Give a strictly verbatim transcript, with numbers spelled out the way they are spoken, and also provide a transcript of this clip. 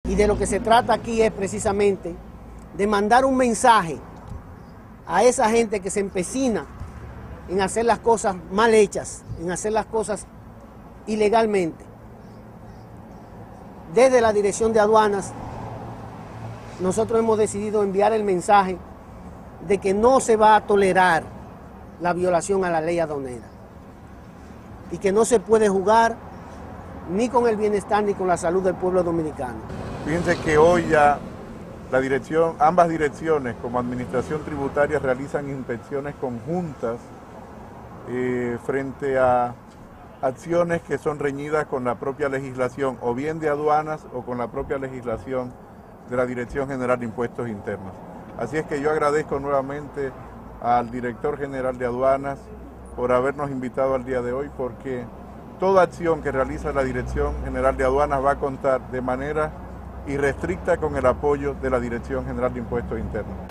Y de lo que se trata aquí es precisamente de mandar un mensaje a esa gente que se empecina en hacer las cosas mal hechas, en hacer las cosas ilegalmente. Desde la Dirección de Aduanas, nosotros hemos decidido enviar el mensaje de que no se va a tolerar la violación a la ley aduanera y que no se puede jugar ni con el bienestar ni con la salud del pueblo dominicano. Fíjense que hoy ya la dirección, ambas direcciones como Administración Tributaria realizan inspecciones conjuntas eh, frente a acciones que son reñidas con la propia legislación, o bien de aduanas o con la propia legislación de la Dirección General de Impuestos Internos. Así es que yo agradezco nuevamente al director general de aduanas por habernos invitado al día de hoy, porque toda acción que realiza la Dirección General de Aduanas va a contar de manera irrestricta con el apoyo de la Dirección General de Impuestos Internos.